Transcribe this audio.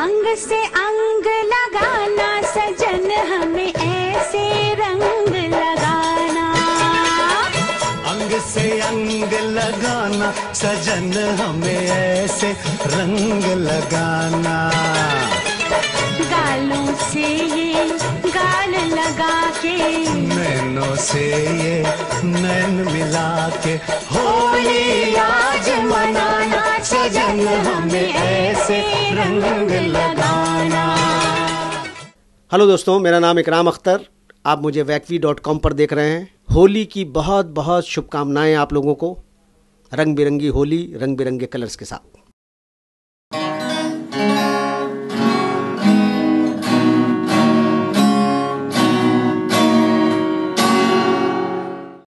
अंग से अंग लगाना सजन हमें ऐसे रंग लगाना। अंग से अंग लगाना सजन हमें ऐसे रंग लगाना। गालों से ये गाल लगा के, नैनों से ये नैन मिला के, होली आज मनाना सजन हमें ऐसे रंग लगाना। हेलो दोस्तों, मेरा नाम इकराम अख्तर। आप मुझे wackfi.com पर देख रहे हैं। होली की बहुत बहुत शुभकामनाएं आप लोगों को। रंग बिरंगी होली, रंग बिरंगे कलर्स के साथ।